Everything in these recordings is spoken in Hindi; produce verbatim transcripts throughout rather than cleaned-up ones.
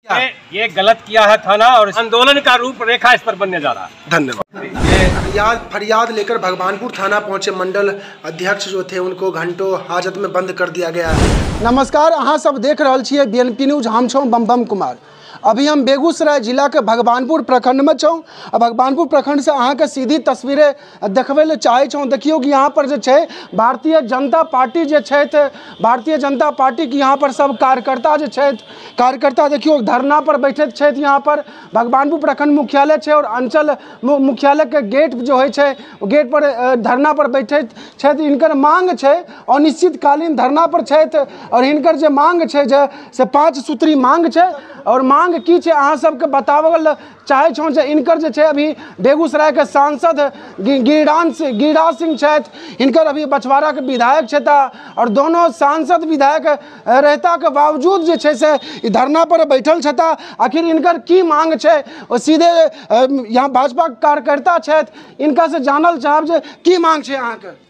ये, ये गलत किया है थाना और आंदोलन का रूपरेखा इस पर बनने जा रहा है। धन्यवाद। फरियाद फरियाद लेकर भगवानपुर थाना पहुंचे मंडल अध्यक्ष जो थे उनको घंटों हाजत में बंद कर दिया गया है। नमस्कार, अहाँ सब देख रहे छियै बी एन पी न्यूज। हम छौ बम बम कुमार। अभी हम बेगूसराय जिला के भगवानपुर प्रखंड में छौ। भगवानपुर प्रखंड से अहाँ के सीधी तस्वीरें देखबे ले चाहे छौ। देखियो कि यहाँ पर जो है भारतीय जनता पार्टी जो है भारतीय जनता पार्टी की यहाँ पर सब कार्यकर्ता जो है कार्यकर्ता देखियो धरना पर बैठे है। यहाँ पर भगवानपुर प्रखंड मुख्यालय है और अंचल मुख्यालय के गेट जो है गेट पर धरना पर बैठे है। इनकर मांग है अनिश्चितकालीन धरना पर है और इनकर जो मांग है से पाँच सूत्री मांग है और मांग की छे अहाँ सबके बतावल चाहे छौ। इनकर जे छे अभी बेगूसराय के सांसद गिरिराज गिरिराज सिंह छथि, इनकर अभी बछवाड़ा के विधायक छता और दोनों सांसद विधायक रहता के बावजूद जे छे से धरना पर बैठल छता। आखिर इनकर की मांग छे और सीधे यहाँ भाजपा कार्यकर्ता छथि, इनका से जानल चाहब जे की मांग छे अहाँ के।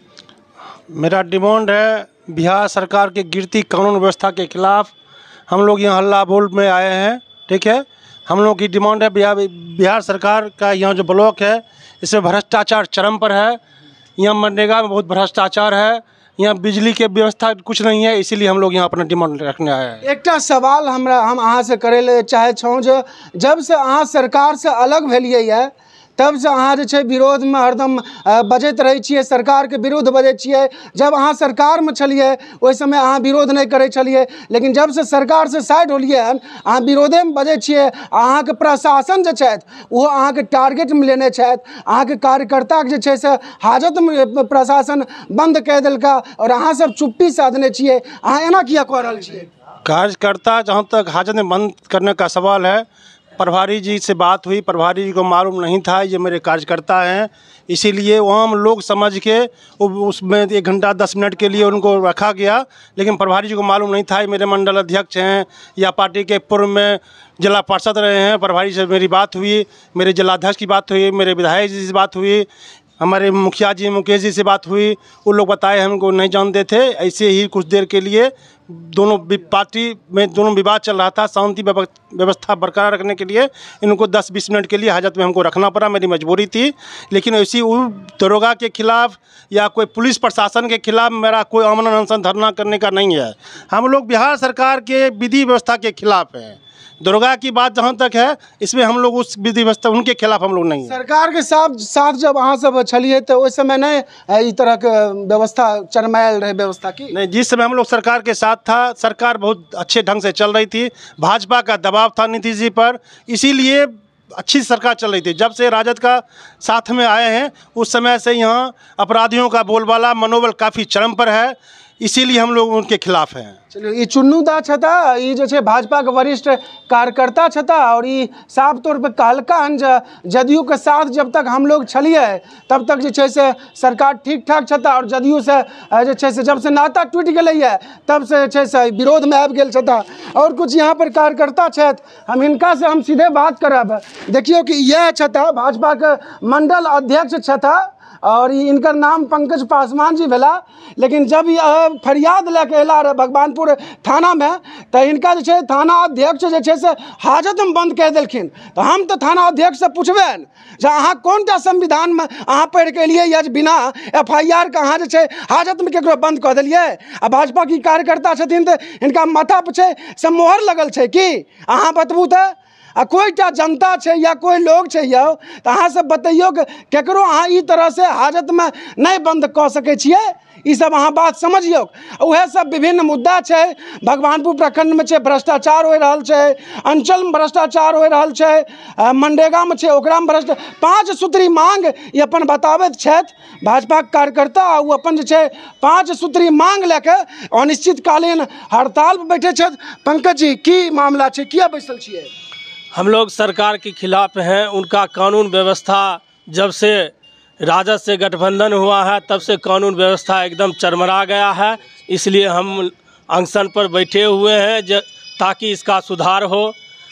मेरा डिमांड है बिहार सरकार के गिरती कानून व्यवस्था के खिलाफ हम लोग यहाँ हल्ला बोल में आए हैं। ठीक है, हम लोग की डिमांड है बिहार बिहार सरकार का यहाँ जो ब्लॉक है इसमें भ्रष्टाचार चरम पर है। यहाँ मनरेगा में बहुत भ्रष्टाचार है, यहाँ बिजली के व्यवस्था कुछ नहीं है, इसीलिए हम लोग यहाँ अपना डिमांड रखने आए हैं। एक सवाल हमरा हम अहाँ से करे ले चाहे छौ जो जब से अहाँ सरकार से अलग भेलिए है तब से अहाँ जे छै विरोध में हरदम बजैत रहे छिए, सरकार के विरुद्ध बजै छिए। जब अहाँ सरकार में छलिए ओहि समय अहाँ विरोध नहीं करे छलिए, लेकिन जब से सरकार से साइड होलिए हन अहाँ विरोधे में बजै छिए। अहाँ के प्रशासन जे छथि वो अहाँ के टारगेट में लेने छथि, अहाँ के कार्यकर्ता के जे छै से हाजत में प्रशासन बंद कऽ देलका और अहाँ सब चुप्पी साधने छिए। अहाँ एना किया कऽ रहल छिए? कार्यकर्ता जहाँ तक हाजत में बंद करने का सवाल है, प्रभारी जी से बात हुई, प्रभारी जी को मालूम नहीं था ये मेरे कार्यकर्ता हैं, इसीलिए वहाँ हम लोग समझ के उसमें एक घंटा दस मिनट के लिए उनको रखा गया। लेकिन प्रभारी जी को मालूम नहीं था ये मेरे मंडल अध्यक्ष हैं या पार्टी के पूर्व में जिला पार्षद रहे हैं। प्रभारी से मेरी बात हुई, मेरे जिलाध्यक्ष की बात हुई, मेरे विधायक जी से बात हुई, हमारे मुखिया जी मुकेश जी से बात हुई। वो लोग बताए हमको नहीं जानते थे। ऐसे ही कुछ देर के लिए दोनों पार्टी में दोनों विवाद चल रहा था, शांति व्यवस्था बरकरार रखने के लिए इनको दस बीस मिनट के लिए हाजत में हमको रखना पड़ा, मेरी मजबूरी थी। लेकिन ऐसी दरोगा के खिलाफ या कोई पुलिस प्रशासन के खिलाफ मेरा कोई अमन अनशन धरना करने का नहीं है। हम लोग बिहार सरकार के विधि व्यवस्था के खिलाफ हैं। दरोगा की बात जहाँ तक है इसमें हम लोग उस विधि व्यवस्था उनके खिलाफ हम लोग नहीं। सरकार के साथ साथ जब अहाँ सब छलिए तो उस समय नहीं इस तरह के व्यवस्था चरमायल रहे व्यवस्था की नहीं। जिस समय हम लोग सरकार के साथ था, सरकार बहुत अच्छे ढंग से चल रही थी, भाजपा का दबाव था नीतीश जी पर, इसीलिए अच्छी सरकार चल रही थी। जब से राजद का साथ में आए हैं उस समय से यहाँ अपराधियों का बोलबाला मनोबल काफ़ी चरम पर है, इसीलिए हम लोग उनके खिलाफ हैं। चलिए, ये चुन्नूदा छता ये जो है भाजपा के वरिष्ठ कार्यकर्ता छता और ये साफ तौर पे कहलका हन जदयू के साथ जब तक हम लोग छलिए तब तक जो है से सरकार ठीक ठाक छता और जदयू से जो है से जब से नाता टूट गए है तब से जो है से विरोध में आबि गेल छता। और कुछ यहाँ पर कार्यकर्ता छथि, हम इनका से हम सीधे बात करब। देखियो कि यह छता भाजपा के मंडल अध्यक्ष छता और इनकर नाम पंकज पासवान जी भेला। लेकिन जब यह फरियाद लेके अला रहे भगवानपुर थाना में तो इनका जो है थाना अध्यक्ष जो है से हाजत में बंद कह देलखिन। तो हम तो थाना अध्यक्ष से पूछबे जे अहाँ कौन टा संविधान में अहाँ पढ़ के लिए या बिना एफ आई आर के अहाँ जो है हाजत में केकरो बंद कऽ देलिए। आ भाजपा की कार्यकर्ता छथिन तो इनका माथा पर छै से मोहर लगल छै कि अहाँ बतबू तो आ कोई टा जनता है या कोई लोग है यौ तो अहाँ सब बतैयो कि केकरो अहाँ ई तरह से हाजत में नहीं बंद कऽ सकै छियै। ई सब अहाँ बात समझियो। उहे सब विभिन्न मुद्दा है। भगवानपुर प्रखंड में भ्रष्टाचार हो रहल छै, अंचल में भ्रष्टाचार हो रहल छै, मनरेगा में ओकरा में भ्रष्ट पाँच सूत्री मांग ये अपन बताबैत छथि भाजपा कार्यकर्ता। वो अपन जे छै पाँच सूत्री मांग लेके अनिश्चितकालीन हड़ताल पर बैठे छथि। पंकज जी की मामला है, किया बैसल छियै? हम लोग सरकार के खिलाफ हैं। उनका कानून व्यवस्था जब से राजद से गठबंधन हुआ है तब से कानून व्यवस्था एकदम चरमरा गया है, इसलिए हम अनशन पर बैठे हुए हैं ज ताकि इसका सुधार हो।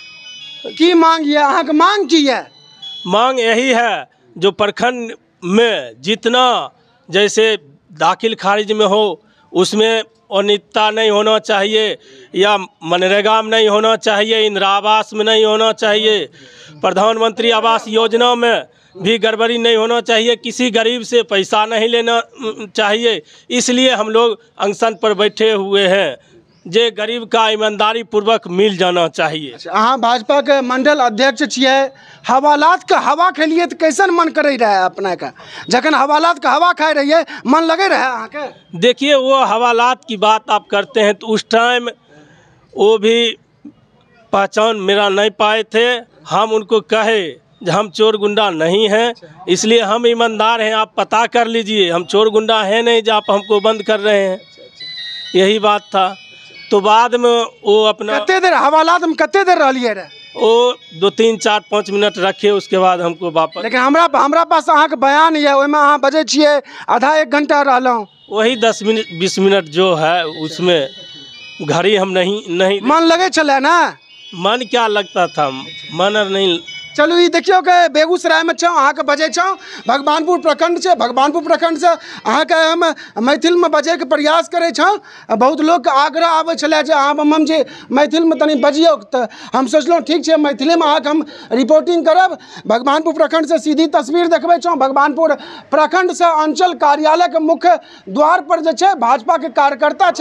की मांग है अहाँ के? मांग की है? मांग यही है जो प्रखंड में जितना जैसे दाखिल खारिज में हो उसमें अनियमितता नहीं होना चाहिए, या मनरेगा में नहीं होना चाहिए, इंदिरा आवास में नहीं होना चाहिए, प्रधानमंत्री आवास योजना में भी गड़बड़ी नहीं होना चाहिए, किसी गरीब से पैसा नहीं लेना चाहिए। इसलिए हम लोग अनशन पर बैठे हुए हैं, जे गरीब का ईमानदारी पूर्वक मिल जाना चाहिए। अहाँ भाजपा के मंडल अध्यक्ष छियै, हवालात के हवा खेलिए तो कैसन मन करे रहे अपने के? जखन हवालात के हवा खाए रहिए मन लगे रहे अहाँ के? देखिए, वो हवालात की बात आप करते हैं तो उस टाइम वो भी पहचान मेरा नहीं पाए थे। हम उनको कहे हम चोर गुंडा नहीं हैं, इसलिए हम ईमानदार हैं, आप पता कर लीजिए, हम चोर गुंडा हैं नहीं जो आप हमको बंद कर रहे हैं, यही बात था। तो बाद में वो अपना कते देर हवालात में कते देर रहिए रहे? वो दो तीन चार पाँच मिनट रखे, उसके बाद हमको वापस। लेकिन हमरा हमरा पास अहाँ के बयान है, ओहिमे अहाँ बजे छियै आधा एक घंटा रहलहुँ, वही दस मिनट बीस मिनट जो है उसमें घड़ी हम नहीं नहीं मन लगे चले ना? मन क्या लगता था, मन और नहीं। चलू ई देखियो कि बेगूसराय में छौ, अहाँ के बजे छौ, भगवानपुर प्रखंड से, भगवानपुर प्रखंड से अहाँ के हम मैथिल में बजे के प्रयास करे छौ। बहुत लोग के आग्रह आवे छले जे अहाँ हम जे मैथिल में तनी बजियो, तो हम सोचलहुँ ठीक है मैथिली में अहाँ के हम रिपोर्टिंग करब। भगवानपुर प्रखंड से सीधी तस्वीर देखबे छौ। भगवानपुर प्रखंड से अंचल कार्यालय के मुख्य द्वार पर जे छै भाजपा के कार्यकर्ता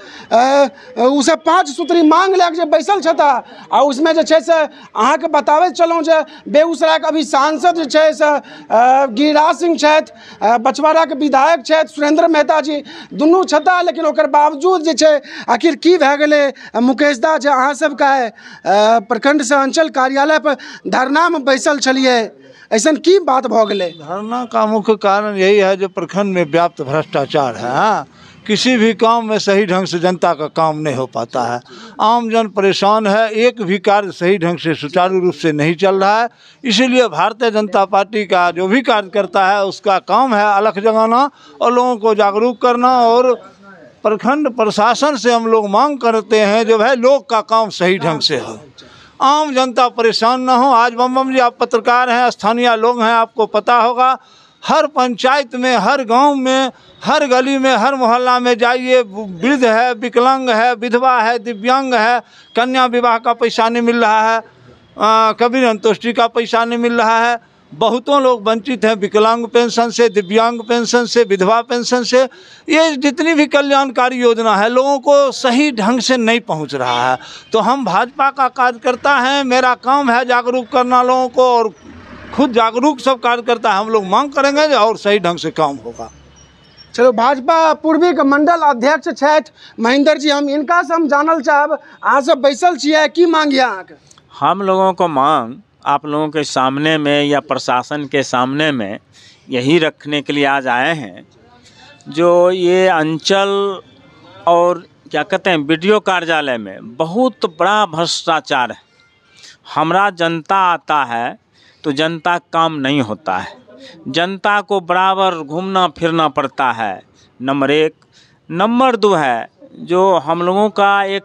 छथि, उ सब पाँच सूत्री मांग ले के बैसल छथा, आ उसमें जे छै से अहाँ के बतावे चलूँ जे बेगूसराय के अभी सांसद जे से गिरिराज सिंह छथि, बछवाड़ा के विधायक छथि सुरेंद्र मेहता जी, दुनू छता, लेकिन ओकर बावजूद जे छै आखिर की भए गेलै मुकेश दा जे अहाँ सब का प्रखंड से अंचल कार्यालय पर धरना में बैसल छलिए, ऐसन की बात भ गेलै? धरना का मुख्य कारण यही है जो प्रखंड में व्याप्त भ्रष्टाचार है। हाँ? किसी भी काम में सही ढंग से जनता का काम नहीं हो पाता है, आम जन परेशान है, एक भी कार्य सही ढंग से सुचारू रूप से नहीं चल रहा है। इसीलिए भारतीय जनता पार्टी का जो भी कार्य करता है उसका काम है अलख जगाना और लोगों को जागरूक करना, और प्रखंड प्रशासन से हम लोग मांग करते हैं जो भाई लोग का काम सही ढंग से हो, आम जनता परेशान ना हो। आज बम बम जी आप पत्रकार हैं, स्थानीय लोग हैं, आपको पता होगा हर पंचायत में, हर गांव में, हर गली में, हर मोहल्ला में जाइए, वृद्ध है, विकलांग है, विधवा है, दिव्यांग है, कन्या विवाह का पैसा नहीं मिल रहा है, कबीर अंत्येष्टि का पैसा नहीं मिल रहा है, बहुतों लोग वंचित हैं विकलांग पेंशन से, दिव्यांग पेंशन से, विधवा पेंशन से। ये जितनी भी कल्याणकारी योजना है लोगों को सही ढंग से नहीं पहुंच रहा है। तो हम भाजपा का कार्यकर्ता हैं, मेरा काम है जागरूक करना लोगों को, और खुद जागरूक सब कार्यकर्ता हम लोग मांग करेंगे और सही ढंग से काम होगा। चलो, भाजपा पूर्वी के मंडल अध्यक्ष छथि महेंद्र जी, हम इनका से हम जानल चाहब, अहाँ सब बैसल छियै, की मांग है अहाँ के? हम लोगों को मांग आप लोगों के सामने में या प्रशासन के सामने में यही रखने के लिए आज आए हैं, जो ये अंचल और क्या कहते हैं वीडियो कार्यालय में बहुत बड़ा भ्रष्टाचार है। हमारा जनता आता है तो जनता काम नहीं होता है, जनता को बराबर घूमना फिरना पड़ता है, नंबर एक। नंबर दो है जो हम लोगों का एक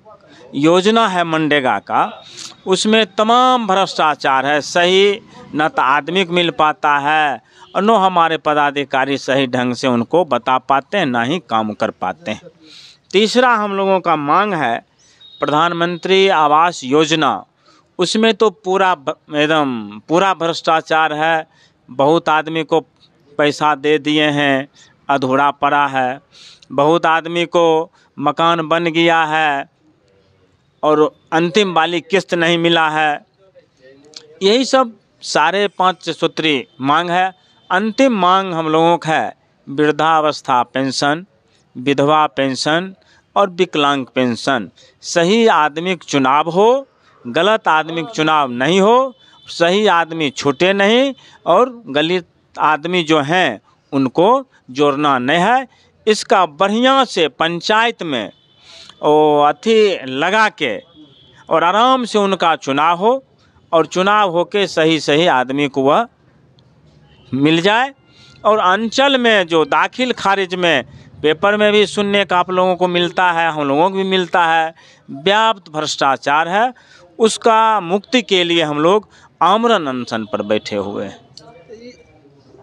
योजना है मनरेगा का, उसमें तमाम भ्रष्टाचार है। सही न तो आदमी को मिल पाता है और न हमारे पदाधिकारी सही ढंग से उनको बता पाते हैं, ना ही काम कर पाते हैं। तीसरा हम लोगों का मांग है प्रधानमंत्री आवास योजना, उसमें तो पूरा एकदम पूरा भ्रष्टाचार है। बहुत आदमी को पैसा दे दिए हैं, अधूरा पड़ा है, बहुत आदमी को मकान बन गया है और अंतिम वाली किस्त नहीं मिला है। यही सब सारे पांच सूत्री मांग है। अंतिम मांग हम लोगों का है वृद्धावस्था पेंशन, विधवा पेंशन और विकलांग पेंशन। सही आदमी का चुनाव हो, गलत आदमी का चुनाव नहीं हो, सही आदमी छूटे नहीं और गलत आदमी जो हैं उनको जोड़ना नहीं है। इसका बढ़िया से पंचायत में वो अथी लगा के और आराम से उनका चुनाव हो, और चुनाव हो के सही सही आदमी को वह मिल जाए। और अंचल में जो दाखिल खारिज में पेपर में भी सुनने का आप लोगों को मिलता है, हम लोगों को भी मिलता है, व्याप्त भ्रष्टाचार है, उसका मुक्ति के लिए हम लोग आमरण अनशन पर बैठे हुए हैं।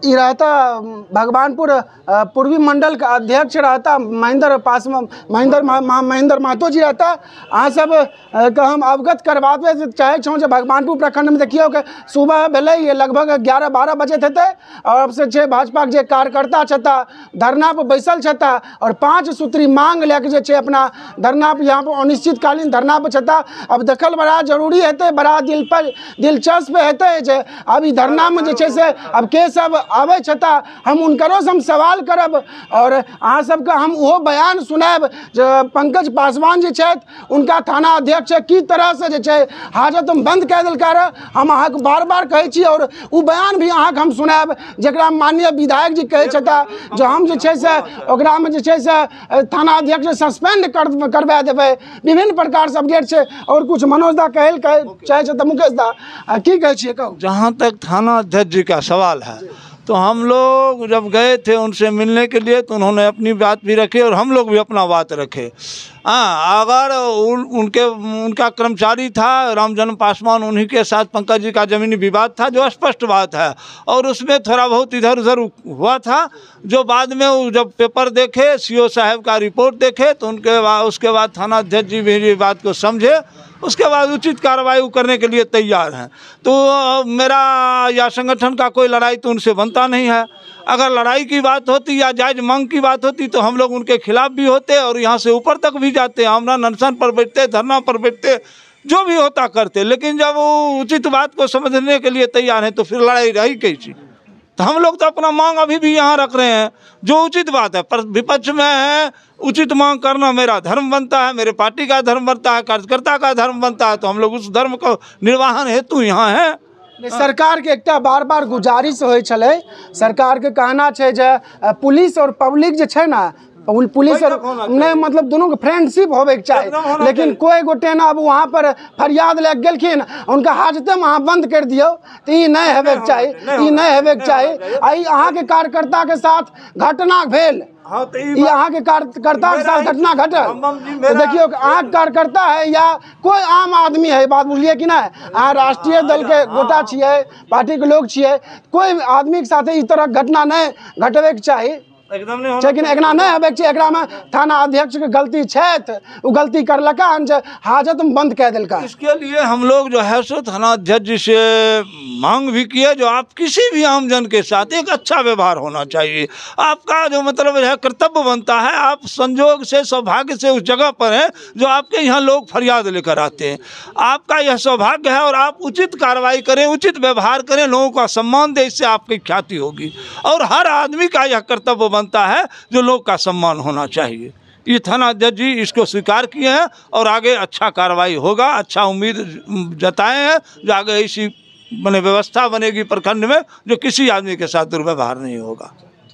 ये रहता भगवानपुर अ, पूर्वी मंडल का अध्यक्ष रहता महेंद्र पासवान महेंद्र मा- महेंद्र महतो जी रहता। अहाँ सब अ, का हम अवगत करवाबे चाहे छौं जे भगवानपुर प्रखंड में देखियो कि सुबह भेलै ये लगभग ग्यारह बारह बजे हेतै और अब से छै भाजपा के जे कार्यकर्ता छता धरना पर बैसल छता और पाँच सूत्री मांग लेके जे छै अपना धरना पर यहाँ पर अनिश्चितकालीन धरना पर छता। अब देखल बड़ा जरूरी हेतै, बड़ा दिल पर दिलचस्प हेतै जे अब ई धरना में जे छै से अब के सब आबै छता हम उनकरो से हम सवाल करब और अहाँ सबके हम वो बयान सुनाब जे पंकज पासवान जी छथि उनका थाना अध्यक्ष की तरह से जे छै हाजत हम बंद कऽ देलका रह। हम अहाँके बार बार कहै छी और वो बयान भी अहाँके हम सुनाब जकरा माननीय विधायक जी कहै छता जे हम जे छै से ओकरा में जे छै से थाना अध्यक्ष सस्पेंड कर करवा देबै। विभिन्न प्रकार से अपडेट छै और कुछ मनोज दा कहल चाहे छता मुकेश दा की कहै छियै कहू। जहाँ तक थाना अध्यक्ष जी का सवाल है तो हम लोग जब गए थे उनसे मिलने के लिए तो उन्होंने अपनी बात भी रखी और हम लोग भी अपना बात रखे। हाँ, अगर उन, उनके उनका कर्मचारी था रामजन्म पासवान, उन्हीं के साथ पंकज जी का ज़मीनी विवाद था जो स्पष्ट बात है और उसमें थोड़ा बहुत इधर उधर हुआ था जो बाद में वो जब पेपर देखे सीओ साहब का रिपोर्ट देखे तो उनके बाद उसके बाद थाना अध्यक्ष जी मेरी बात को समझे, उसके बाद उचित कार्रवाई करने के लिए तैयार हैं। तो मेरा या संगठन का कोई लड़ाई तो उनसे बनता नहीं है। अगर लड़ाई की बात होती या जायज मांग की बात होती तो हम लोग उनके खिलाफ भी होते और यहाँ से ऊपर तक भी जाते, आमरण अनशन पर बैठते, धरना पर बैठते, जो भी होता करते। लेकिन जब वो उचित बात को समझने के लिए तैयार हैं तो फिर लड़ाई रही कैसी। तो हम लोग तो अपना मांग अभी भी यहाँ रख रहे हैं जो उचित बात है, पर विपक्ष में है उचित मांग करना मेरा धर्म बनता है, मेरे पार्टी का धर्म बनता है, कार्यकर्ता का धर्म बनता है, तो हम लोग उस धर्म को निर्वाहन हेतु यहाँ हैं। सरकार के एकटा बार बार गुजारिश होइ छलै, सरकार के कहना छै जे पुलिस और पब्लिक जे छै ना पुलिस और नहीं मतलब दोनों के फ्रेंडशिप होवे के चाहिए, लेकिन कोई गोटे ना अब वहाँ पर फरियाद ले गेलखिन उनका हाजते में अहाँ बंद कर दियो तो ये नहीं हेबे के चाहिए, ये नहीं हेबे के चाहिए। आई अहाँ के कार्यकर्ता के साथ घटना भेल, ये अहाँ के कार्यकर्ता के साथ घटना घटल तो देखियो अहाँ कार्यकर्ता है या कोई आम आदमी है, बात बुझलिए कि नहीं, अहाँ राष्ट्रीय दल के गोटा छिए, पार्टी के लोग छिए, कोई आदमी के साथ इस तरह घटना नहीं घटबे के चाहिए, एकदम नहीं लेकिन एकरा नहीं हेबे के एकरा में थाना अध्यक्ष के गलती छै, वो गलती करलका हाजत में बंद कह दिलका। इसके लिए हम लोग जो है सो थाना अध्यक्ष जी से मांग भी किए जो आप किसी भी आमजन के साथ एक अच्छा व्यवहार होना चाहिए। आपका जो मतलब है कर्तव्य बनता है, आप संजोग से सौभाग्य से उस जगह पर हैं जो आपके यहाँ लोग फरियाद लेकर आते हैं, आपका यह सौभाग्य है और आप उचित कार्रवाई करें, उचित व्यवहार करें, लोगों का सम्मान दें, इससे आपकी ख्याति होगी और हर आदमी का यह कर्तव्य बनता है जो लोग का सम्मान होना चाहिए। ये थाना अध्यक्ष जी इसको स्वीकार किए हैं और आगे अच्छा कार्रवाई होगा, अच्छा उम्मीद जताए हैं जो आगे ऐसी बने व्यवस्था बनेगी प्रखंड में जो किसी आदमी के साथ दुर्व्यवहार नहीं होगा।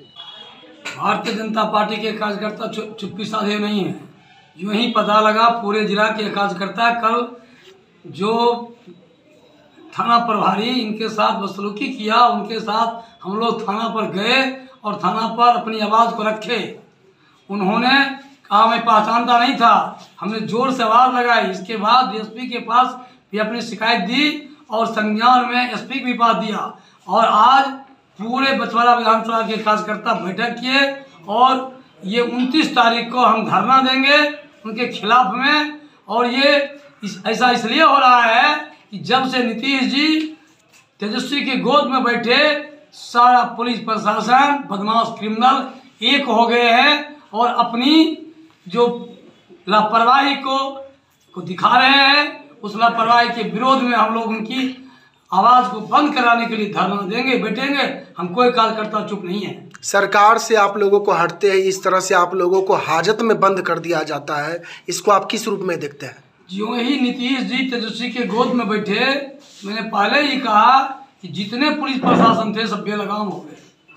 भारतीय जनता पार्टी के कार्यकर्ता चुप्पी साधे नहीं है, यूं ही पता लगा पूरे जिला के कार्यकर्ता कल जो थाना प्रभारी इनके साथ बदसलूकी किया, उनके साथ हम लोग थाना पर गए और थाना पर अपनी आवाज़ को रखे। उन्होंने कहा मैं पहचानता नहीं था, हमने जोर से आवाज़ लगाई। इसके बाद डीएसपी के पास भी अपनी शिकायत दी और संज्ञान में एसपी भी पास दिया और आज पूरे बछवाड़ा विधानसभा के कार्यकर्ता बैठक किए और ये उनतीस तारीख को हम धरना देंगे उनके खिलाफ में। और ये इस, ऐसा इसलिए हो रहा है कि जब से नीतीश जी तेजस्वी की गोद में बैठे सारा पुलिस प्रशासन बदमाश क्रिमिनल एक हो गए हैं और अपनी जो लापरवाही को को दिखा रहे हैं। उस लापरवाही के विरोध में हम लोग उनकी आवाज़ को बंद कराने के लिए धरना देंगे, बैठेंगे। हम कोई कार्यकर्ता चुप नहीं है। सरकार से आप लोगों को हटते हैं, इस तरह से आप लोगों को हाजत में बंद कर दिया जाता है, इसको आप किस रूप में देखते हैं? जो ही नीतीश जी तेजस्वी के गोद में बैठे, मैंने पहले ही कहा कि जितने पुलिस प्रशासन थे सब बेलगाम हो गए।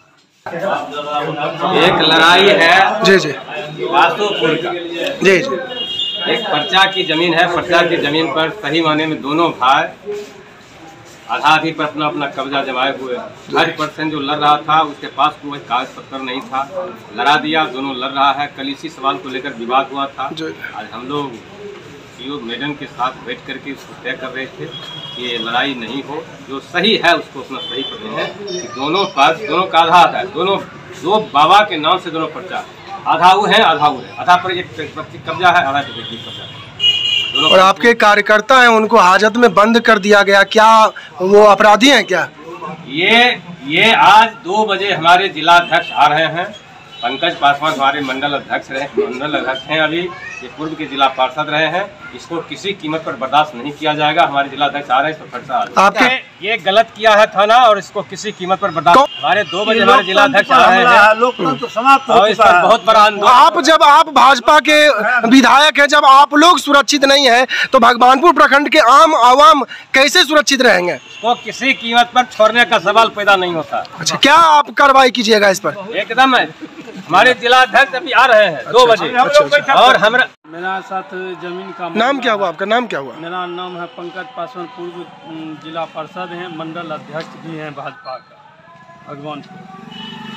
एक लड़ाई है जी जी वास्तुपुर का, जी जी एक पर्चा की जमीन है। पर्चा की जमीन पर सही माने में दोनों भाई आधा आधी पर अपना अपना कब्जा जमाए हुए। हर पर्सन जो लड़ रहा था उसके पास कोई कागज पत्र नहीं था, लड़ा दिया, दोनों लड़ रहा है। कल इसी सवाल को लेकर विवाद हुआ था। आज हम लोग सीओ मैडम के साथ बैठ करके उसको तय कर रहे थे कि ये लड़ाई नहीं हो, जो सही है उसको अपना सही कर रहे हैं कि दोनों पास दोनों का आधार है, दोनों दो बाबा के नाम से दोनों पर्चा, आधा वो है आधा वो है, आधा पर एक कब्जा है, आधा पर एक कब्जा है। और आपके कार्यकर्ता हैं उनको हाजत में बंद कर दिया गया, क्या वो अपराधी हैं क्या? ये ये आज दो बजे हमारे जिला अध्यक्ष आ रहे हैं, पंकज पासवान हमारे मंडल अध्यक्ष रहे मंडल अध्यक्ष हैं, अभी ये पूर्व के जिला पार्षद रहे हैं, इसको किसी कीमत पर बर्दाश्त नहीं किया जाएगा। हमारे जिला अध्यक्ष आ रहे हैं, इस पर खर्चा आपके ये गलत किया है थाना और इसको किसी कीमत पर बर्दाश्त। हमारे दो बजे हमारे जिला अध्यक्ष आ रहे हैं, लोकतंत्र समाप्त हो और इस पर बहुत बड़ा आंदोलन। आप जब आप भाजपा के विधायक हैं, जब आप लोग सुरक्षित नहीं है तो भगवानपुर प्रखंड के आम आवाम कैसे सुरक्षित रहेंगे? तो किसी कीमत पर छोड़ने का सवाल पैदा नहीं होता। अच्छा, क्या आप कार्रवाई कीजिएगा इस पर? एकदम है, हमारे जिला अध्यक्ष अभी आ रहे हैं दो बजे। अच्छा, अच्छा। और हमरा मेरा साथ जमीन का नाम क्या हुआ? आपका नाम क्या हुआ? मेरा नाम है पंकज पासवान, पूर्व जिला पार्षद हैं, मंडल अध्यक्ष भी हैं भाजपा का भगवानपुर।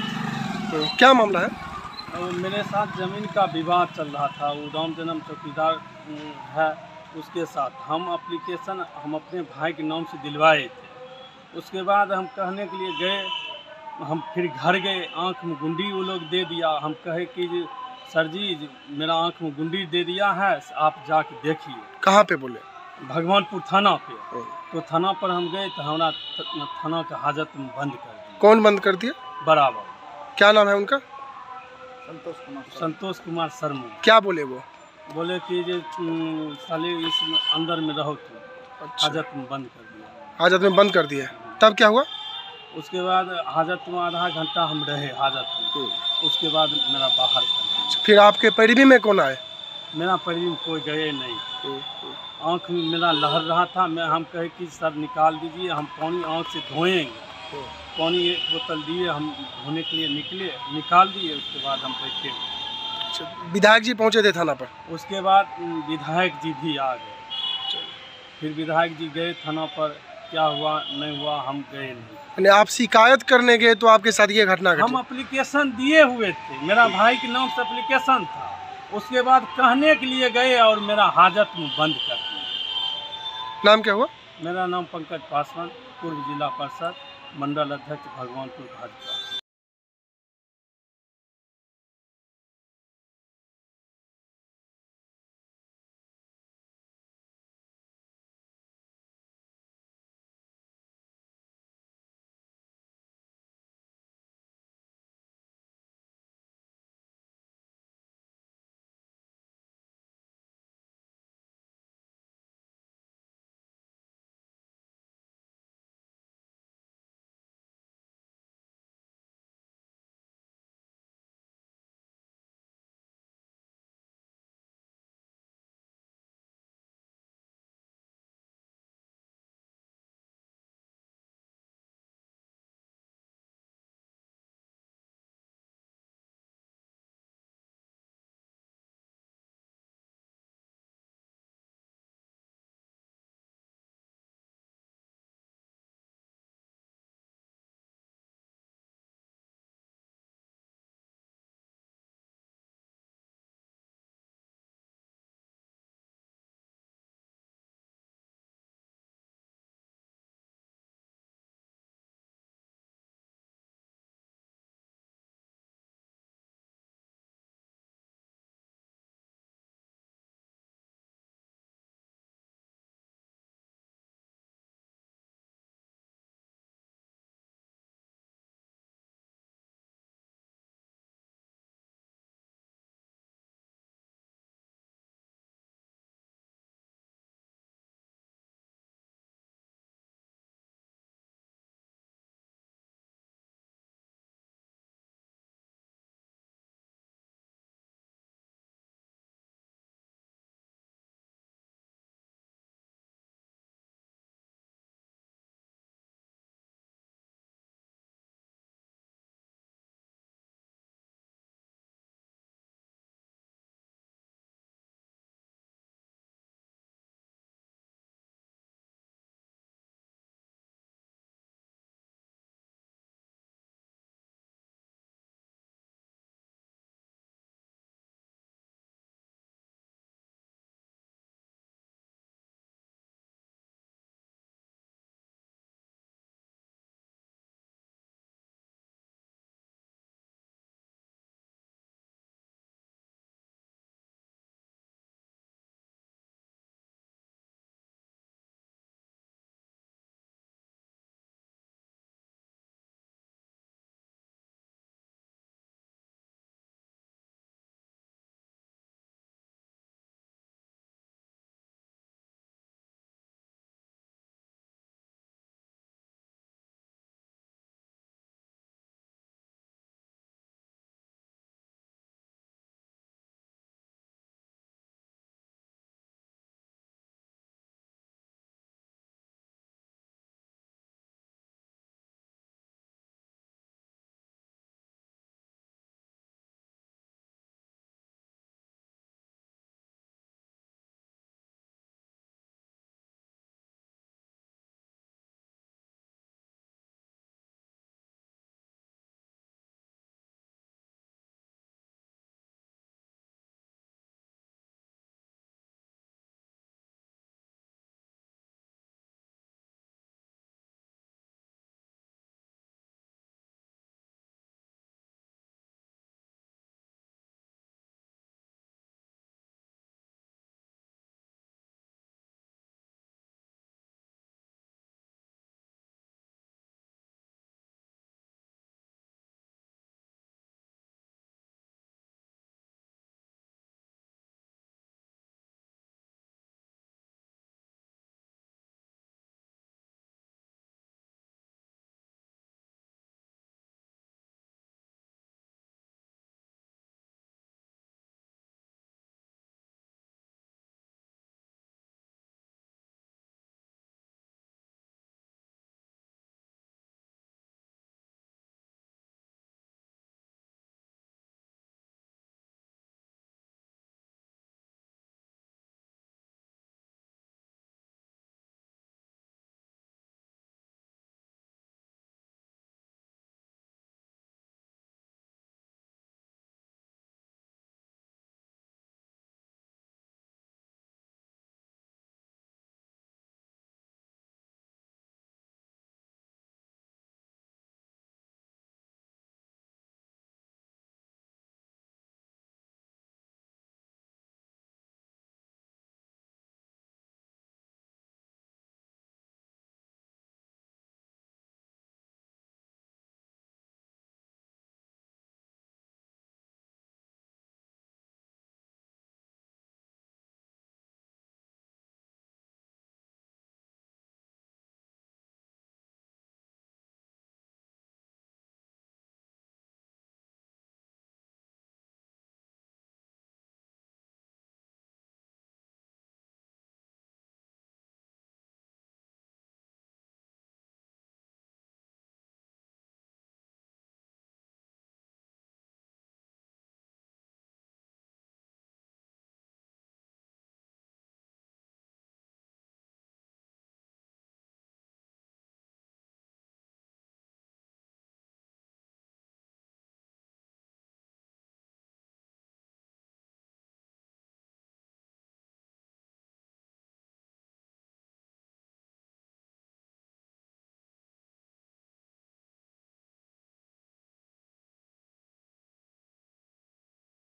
तो क्या मामला है? और मेरे साथ ज़मीन का विवाद चल रहा था, वो राम जन्म चौकीदार है, उसके साथ हम एप्लीकेशन हम अपने भाई के नाम से दिलवाए थे। उसके बाद हम कहने के लिए गए, हम फिर घर गए, आँख में गुंडी वो लोग दे दिया। हम कहे कि सर जी मेरा आँख में गुंडी दे दिया है, आप जाके देखिए। कहाँ पे बोले? भगवानपुर थाना पे। तो थाना पर हम गए तो हमारा थाना का हाजत में बंद कर दिया। कौन बंद कर दिया? बराबर। क्या नाम है उनका? संतोष कुमार संतोष कुमार शर्मा। क्या बोले वो? बोले कि जे साले इस अंदर में रहो तो। अच्छा। हाजत में बंद कर दिया। हाजत में बंद कर दिया, तब क्या हुआ? उसके बाद हाजत में आधा घंटा हम रहे हाजत में, उसके बाद मेरा बाहर कर दिया। फिर आपके पैरवी में कौन आए? मेरा पैरवी में कोई गए नहीं। आँख में मेरा लहर रहा था, मैं हम कहे कि सर निकाल दीजिए, हम पानी आँख से धोएंगे। पानी एक बोतल दिए, हम धोने के लिए निकले, निकाल दिए, उसके बाद हम बैठे। अच्छा, विधायक जी पहुंचे थे थाना पर? उसके बाद विधायक जी भी आ गए। फिर विधायक जी गए थाना पर, क्या हुआ नहीं हुआ हम गए नहीं। यानी आप शिकायत करने गए तो आपके साथ ये घटना घटी? हम एप्लीकेशन दिए हुए थे, मेरा भाई के नाम से एप्लीकेशन था। उसके बाद कहने के लिए गए और मेरा हाजत में बंद कर दिया। नाम क्या हुआ? मेरा नाम पंकज पासवान, पूर्व जिला पार्षद, मंडल अध्यक्ष भगवानपुर भाजपा।